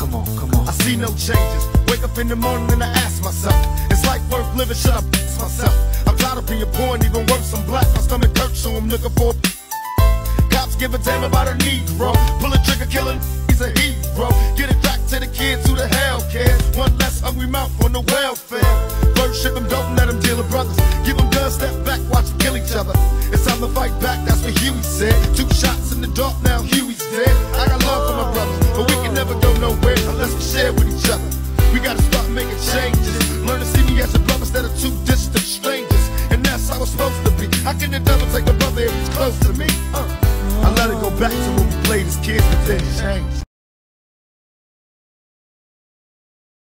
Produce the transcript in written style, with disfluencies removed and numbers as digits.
Come on, come on. I see no changes. Wake up in the morning and I ask myself, is life worth living? Should I myself? I'm tired of being poor and even worse, I'm black. My stomach hurts, so I'm looking for cops give a damn about a Negro. Pull a trigger, killing, he's a hero.